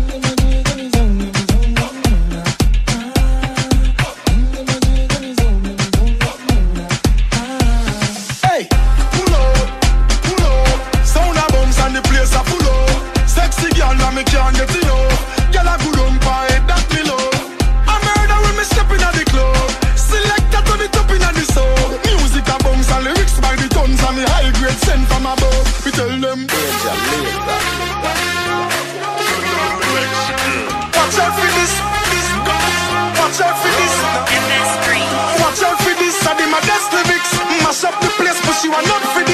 Watch out for this, I did my best lyrics. Mash up the place, but you are not fit.